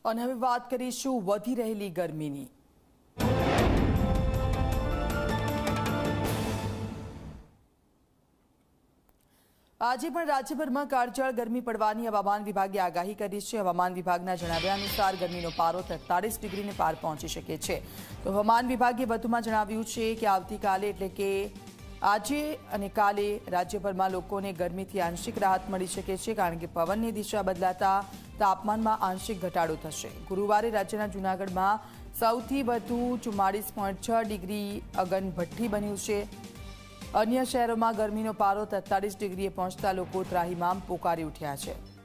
અને હવે વાત કરીશું વધી રહેલી ગરમીની। આજે પણ રાજ્યભરમાં કાળઝાળ ગરમી પડવાની હવામાન વિભાગે આગાહી કરી છે। હવામાન વિભાગના જણાવ્યા અનુસાર ગરમીનો પારો 43 ડિગ્રીને પાર પહોંચી શકે છે। તો હવામાન વિભાગે વધુમાં જણાવ્યું છે કે આવતીકાલે એટલે કે આજે અને કાલે રાજ્યભરમાં લોકોને ગરમીથી આંશિક રાહત મળી શકે છે, કારણ કે પવનની દિશા બદલાતા તાપમાનમાં આંશિક ઘટાડો થશે। ગુરુવારે રાજ્યના જૂનાગઢમાં સૌથી વધુ 44.6 ડિગ્રી અગનભઠ્ઠી બન્યું છે। અન્ય શહેરોમાં ગરમીનો પારો 43 ડિગ્રીએ પહોંચતા લોકો ત્રાહિમામ પોકારી ઉઠ્યા છે।